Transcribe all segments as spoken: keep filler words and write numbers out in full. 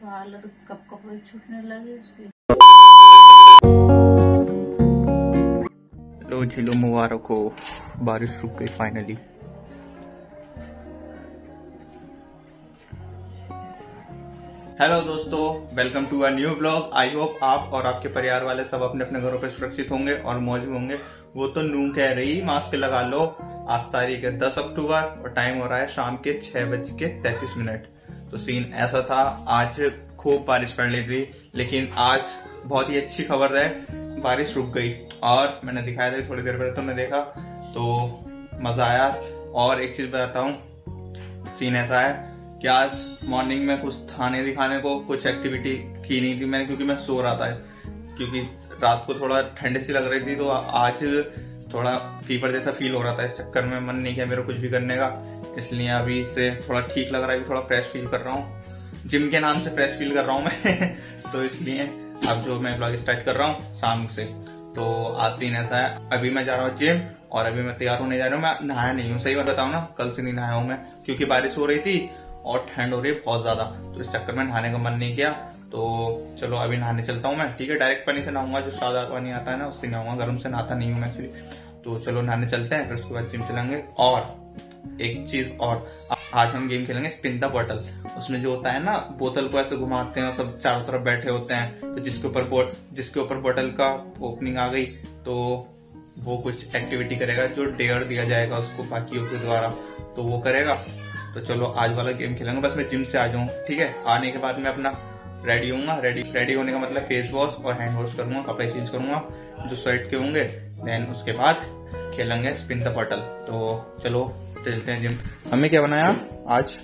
हालत कप कपड़े छूटने लगे इसके। लो झिलो मुबारक हो, बारिश रुक गई फाइनली। हेलो दोस्तों, welcome to a new vlog. I hope आप और आपके परिवार वाले सब अपने अपने घरों पर सुरक्षित होंगे और मौज में होंगे। वो तो नू कह रही मास्क लगा लो। आज तारीख है दस अक्टूबर और टाइम हो रहा है शाम के छह बज के तैतीस मिनट। तो सीन ऐसा था, आज खूब बारिश पड़ रही थी, लेकिन आज बहुत ही अच्छी खबर है, बारिश रुक गई। और मैंने दिखाया था थोड़ी देर पहले, तुमने देखा तो मजा आया। और एक चीज बताता हूँ, सीन ऐसा है कि आज मॉर्निंग में कुछ था नहीं दिखाने को, कुछ एक्टिविटी की नहीं थी मैंने, क्योंकि मैं सो रहा था। क्योंकि रात को थोड़ा ठंड सी लग रही थी, तो आज थोड़ा फीवर जैसा फील हो रहा था। इस चक्कर में मन नहीं किया मेरे कुछ भी करने का, इसलिए अभी से थोड़ा ठीक लग रहा है, थोड़ा फ्रेश फील कर रहा हूँ। जिम के नाम से फ्रेश फील कर रहा हूँ मैं तो इसलिए अब जो मैं ब्लॉग स्टार्ट कर रहा हूँ शाम से। तो आज सीन ऐसा है, अभी मैं जा रहा हूँ जिम और अभी मैं तैयार होने जा रहा हूँ। मैं नहाया नहीं हूँ, सही बात बताऊँ ना, कल से नहीं नहाया हूँ मैं, क्योंकि बारिश हो रही थी और ठंड हो रही है बहुत ज्यादा, तो इस चक्कर में नहाने का मन नहीं किया। तो चलो अभी नहाने चलता हूँ मैं, ठीक है। डायरेक्ट पानी से नहाऊंगा, जो सादा पानी आता है ना उससे नहाऊंगा, गर्म से नहाता नहीं हूँ मैं एक्चुअली। तो चलो नहाने चलते हैं, फिर उसके बाद जिम चलेंगे। और एक चीज और, आज हम गेम खेलेंगे स्पिन द बॉटल। उसमें जो होता है ना, बोतल को ऐसे घुमाते हैं और सब चारों तरफ बैठे होते हैं, तो जिसके ऊपर जिसके ऊपर बोतल का ओपनिंग आ गई तो वो कुछ एक्टिविटी करेगा, जो डेयर दिया जाएगा उसको बाकियों के द्वारा, तो वो करेगा। तो चलो आज वाला गेम खेलेंगे। बस मैं जिम से आ जाऊँ, ठीक है। आने के बाद मैं अपना रेडी होऊंगा। रेडी रेडी होने का मतलब फेस वॉश और हैंड वॉश करूंगा, कपड़े चेंज करूंगा जो स्वेट के होंगे, देन उसके बाद खेलेंगे स्पिन द बॉटल। तो चलो चलते हैं जिम। हमें क्या बनाया आज?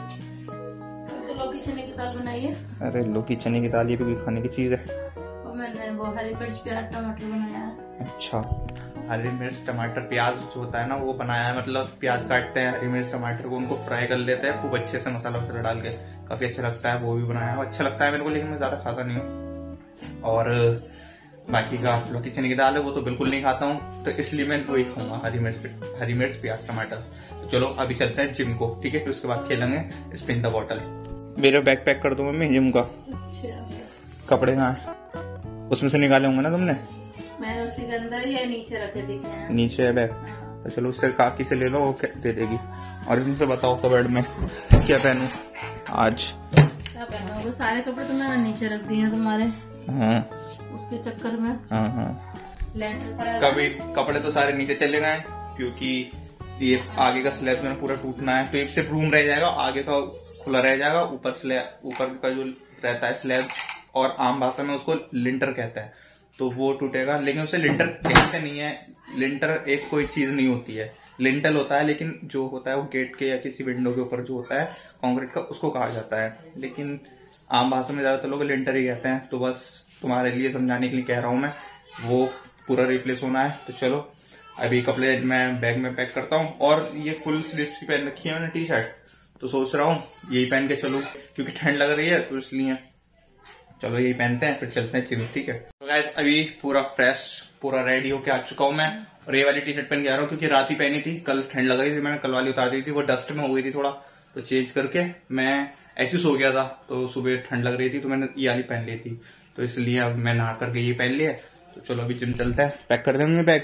लौकी चने की दाल बनाई है। अरे लौकी चने की दाल, ये भी खाने की चीज है। और मैंने वो हरी मिर्च प्याज टमाटर बनाया है। अच्छा, हरी मिर्च टमाटर प्याज जो होता है ना वो बनाया है, मतलब प्याज काटते हैं, हरी मिर्च टमाटर को उनको फ्राई कर लेते हैं खूब अच्छे से मसाला वसाला डाल के, काफी अच्छा लगता है। वो भी बनाया है, अच्छा लगता है मेरे को, लेकिन मैं ज्यादा खाता नहीं हूँ। और बाकी का लौकी चने की दाल है वो तो बिल्कुल नहीं खाता हूँ, तो इसलिए मैं वही खाऊंगा, हरी मिर्च हरी मिर्च प्याज टमाटर। तो चलो अभी चलते हैं जिम को, ठीक है। फिर उसके बाद खेलेंगे स्पिन द बॉटल। मेरा बैग पैक कर दो मम्मी जिम का। अच्छा, कपड़े कहाँ है? उसमें से निकाले होंगे ना तुमने? मैंने उसी के अंदर ही नीचे रखे दिखे हैं। नीचे है बैग, तो चलो उससे काकी से ले लो, वो दे देगी। और तुमसे बताओ कबर्ड में क्या पहनूं आज? क्या पहनूं? वो सारे कपड़े तो मैंने नीचे रख दिए हैं तुम्हारे। हाँ, उसके चक्कर में। हाँ हाँ, लेंटर पड़ा। कभी कपड़े तो सारे नीचे चले गए, क्योंकि ये आगे का स्लैब में पूरा टूटना है, तो एक सिर्फ रूम रह जाएगा, आगे का खुला रह जाएगा। ऊपर स्लैब, ऊपर का जो रहता है स्लैब, और आम भाषा में उसको लिंटर कहते हैं, तो वो टूटेगा। लेकिन उसे लिंटर कहते नहीं है, लिंटर एक कोई चीज नहीं होती है, लिंटल होता है। लेकिन जो होता है वो गेट के या किसी विंडो के ऊपर जो होता है कंक्रीट का, उसको कहा जाता है। लेकिन आम भाषा में ज्यादातर लोग लिंटर ही कहते हैं। तो बस तुम्हारे लिए समझाने के लिए कह रहा हूं मैं, वो पूरा रिप्लेस होना है। तो चलो अभी कपड़े मैं बैग में पैक करता हूँ। और ये फुल स्लीव्स की पहन रखी है मैंने टी शर्ट, तो सोच रहा हूँ यही पहन के चलूं, क्योंकि ठंड लग रही है, तो इसलिए चलो यही पहनते हैं, फिर चलते हैं जिम, ठीक है। तो गाइस अभी पूरा फ्रेश, पूरा रेडी होके आ चुका हूँ मैं, और ये वाली टी शर्ट पहन के आ रहा हूँ, क्योंकि रात ही पहनी थी, कल ठंड लग रही थी, मैंने कल वाली उतार दी थी, वो डस्ट में हो गई थी थोड़ा, तो चेंज करके मैं ऐसे सो गया था, तो सुबह ठंड लग रही थी, तो मैंने ये वाली पहन ली थी, तो इसलिए अब मैं नहा करके ये पहन लिया। तो चलो अभी जिम चलते हैं। पैक कर देंगे बैग,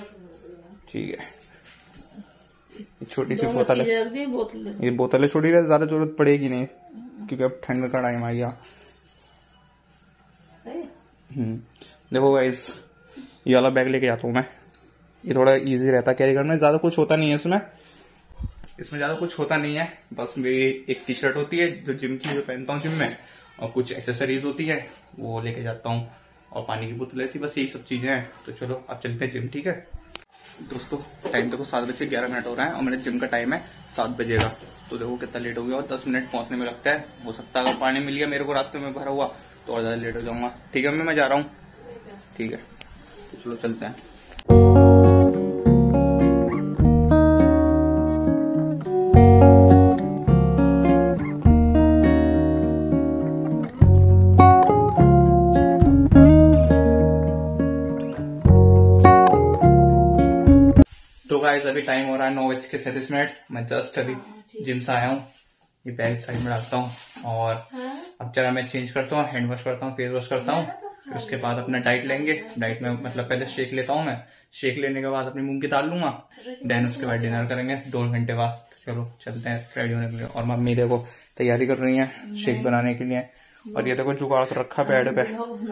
ठीक है। छोटी सी बोतल है, ये बोतल है छोटी, ज्यादा जरूरत पड़ेगी नहीं, क्योंकि अब ठंड का टाइम आ गया। हम्म, देखो गाइस ये वाला बैग लेके जाता हूँ मैं, ये थोड़ा इजी रहता है कैरी करने में, ज्यादा कुछ होता नहीं है इसमें इसमें ज्यादा कुछ होता नहीं है। बस मेरी एक टी शर्ट होती है जो जिम की, जो पहनता हूँ जिम में, और कुछ एक्सेसरीज होती है वो लेके जाता हूँ, और पानी की बोतल रहती है, बस यही सब चीजें हैं। तो चलो अब चलते हैं जिम, ठीक है दोस्तों। टाइम देखो सात बजे ग्यारह मिनट हो रहा है, और मेरे जिम का टाइम है सात बजे का। तो देखो कितना लेट हो गया, और दस मिनट पहुंचने में लगता है। हो सकता है अगर पानी मिल गया मेरे को रास्ते में भरा हुआ तो और ज्यादा लेट हो जाऊंगा, ठीक है। मैं जा रहा हूँ, ठीक है। तो चलो चलते हैं। तो गाइस अभी टाइम हो रहा है नौ बज के सैंतीस मिनट। मैं जस्ट अभी जिम से आया हूँ, ये बैग साइड में रखता हूँ, और अब चला मैं चेंज करता हूँ, हैंड वॉश करता हूँ, फेस वॉश करता हूँ, फिर उसके बाद अपना डाइट लेंगे। डाइट में मतलब पहले शेक लेता हूँ मैं, शेक लेने के बाद अपनी मूंग की दाल लूंगा, देन उसके बाद डिनर करेंगे दो घंटे बाद। चलो चलते हैं रेडी होने के लिए। और मम्मी देखो तैयारी कर रही है शेक बनाने के लिए, और ये देखो जुगाड़ कर रखा बेड पे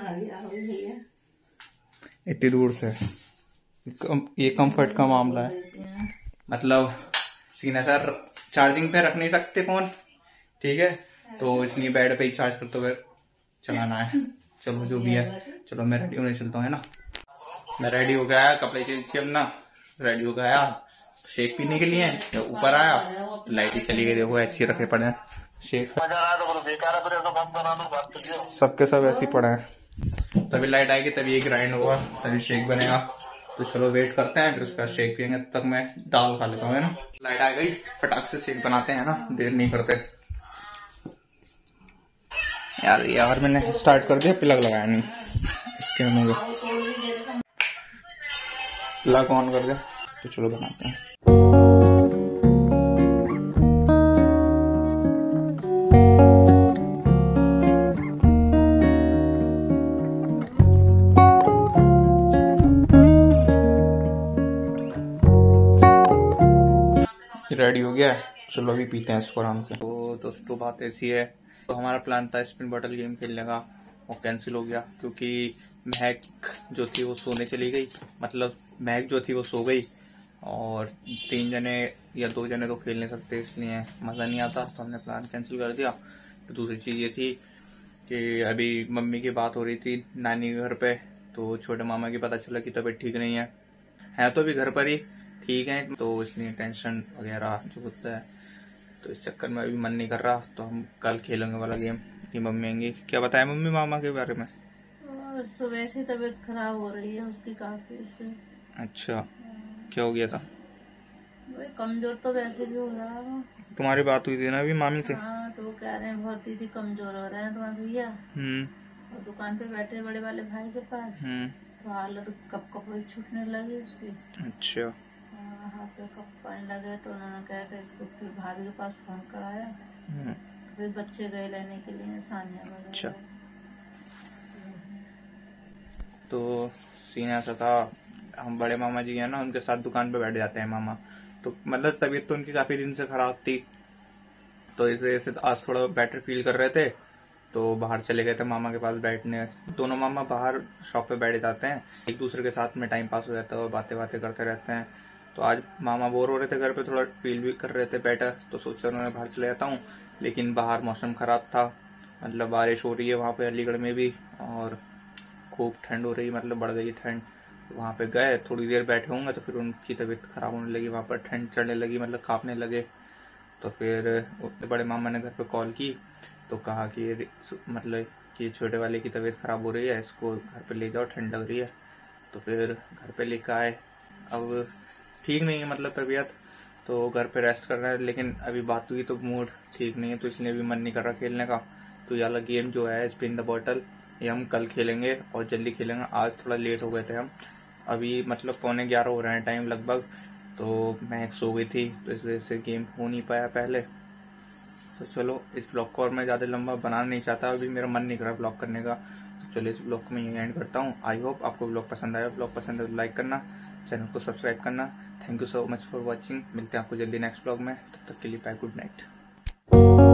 इतनी दूर से। ये कंफर्ट का मामला है, मतलब सीना सर चार्जिंग पे रख नहीं सकते फोन, ठीक है, तो इसलिए बेड पे ही चार्ज करते हुए चलाना है। चलो जो भी है, चलो मैं रेडी होने चलता हूँ, है ना। मैं रेडी हो गया, कपड़े चेंज किए अपना, रेडी हो गया शेक पीने के लिए। ऊपर आया तो लाइट ही चली गई, देखो ऐसे रखे पड़े हैं शेक, सबके सब ऐसे पड़े हैं। तभी लाइट आएगी तभी ये ग्राइंड होगा, तभी शेक बनेगा। तो चलो वेट करते हैं, फिर उसका शेक पियेंगे। तब तक मैं दाल खा लेता हूँ, है ना। लाइट आ गई, फटाक से शेक बनाते हैं ना, देर नहीं करते यार। यार मैंने स्टार्ट कर दिया, प्लग लगाया नहीं इसके मुंह में, प्लग ऑन कर दिया। तो चलो बनाते हैं। रेडी हो गया है, चलो अभी पीते हैं इसको आराम से। तो दोस्तों बात ऐसी है, तो हमारा प्लान था स्पिन बॉटल गेम खेलने का, वो कैंसिल हो गया क्योंकि महक जो थी वो सोने चली गई। मतलब महक जो थी वो सो गई, और तीन जने या दो जने तो खेल नहीं सकते, इसलिए मज़ा नहीं आता, तो हमने प्लान कैंसिल कर दिया। तो दूसरी चीज़ ये थी कि अभी मम्मी की बात हो रही थी नानी के घर पे, तो छोटे मामा की पता चला कि तबीयत ठीक नहीं है, है तो अभी घर पर ही ठीक है, तो इसलिए टेंशन वगैरह जो होता है, तो इस चक्कर में अभी मन नहीं कर रहा। तो हम कल खेलेंगे वाला गेम कि मम्मी आएंगी। क्या बताया मम्मी मामा के बारे में? सुबह से तबीयत खराब हो रही है उसकी काफी से। अच्छा, क्या हो गया था? वो कमजोर तो वैसे भी हो रहा है। तुम्हारी बात हुई थी ना अभी मामी से? हाँ, तो वो कह रहे हैं बहुत दीदी कमजोर हो रहे हैं तुम्हारे भैया। हम्म। और दुकान पे बैठे बड़े वाले भाई के पास, हम्म। तो हालत कप कप छूटने लगी उसकी। अच्छा। हाथ पे कप पानी लगे, तो उन्होंने कहा कि इसको फिर भाभी के पास फोन कराया, तो फिर बच्चे गए लेने के लिए सानिया वगैरह। अच्छा। तो सीन ऐसा था, हम बड़े मामा जी हैं ना, उनके साथ दुकान पे बैठ जाते हैं मामा, तो मतलब तबीयत तो उनकी काफी दिन से खराब थी, तो इस वजह से आज थोड़ा बेटर फील कर रहे थे, तो बाहर चले गए थे मामा के पास बैठने। दोनों मामा बाहर शॉप पे बैठ जाते हैं, एक दूसरे के साथ में टाइम पास हो जाता है और बातें बातें करते रहते हैं। तो आज मामा बोर हो रहे थे घर पे, थोड़ा फील भी कर रहे थे बेटर, तो सोचा उन्होंने बाहर चले जाता हूँ, लेकिन बाहर मौसम खराब था, मतलब बारिश हो रही है वहाँ पे अलीगढ़ में भी, और खूब ठंड हो रही, मतलब बढ़ गई ठंड। वहाँ पे गए, थोड़ी देर बैठे होंगे तो फिर उनकी तबीयत खराब होने लगी, वहाँ पर ठंड चढ़ने लगी, मतलब कांपने लगे। तो फिर बड़े मामा ने घर पे कॉल की, तो कहा कि मतलब कि छोटे वाले की तबीयत खराब हो रही है, इसको घर पे ले जाओ, ठंड लग रही है। तो फिर घर पे लेकर आए, अब ठीक नहीं है मतलब तबीयत, तो घर पे रेस्ट कर रहा है, लेकिन अभी बात हुई तो मूड ठीक नहीं है, तो इसलिए अभी मन नहीं कर रहा खेलने का। तो ये वाला गेम जो है स्पिन द बॉटल, ये हम कल खेलेंगे और जल्दी खेलेंगे। आज थोड़ा लेट हो गए थे हम, अभी मतलब पौने ग्यारह हो रहे हैं टाइम लगभग, तो मैं सो गई थी, तो इस वजह से गेम हो नहीं पाया पहले। तो चलो इस ब्लॉग को और मैं ज़्यादा लंबा बनाना नहीं चाहता, अभी मेरा मन नहीं कर रहा ब्लॉग करने का, तो चलो इस ब्लॉग को मैं यहीं एंड करता हूँ। आई होप आपको ब्लॉग पसंद आया, ब्लॉग पसंद है तो लाइक करना, चैनल को सब्सक्राइब करना। Thank you so much for watching, मिलते हैं आपको जल्दी नेक्स्ट ब्लॉग में, तब तक के लिए बाय, गुड नाइट।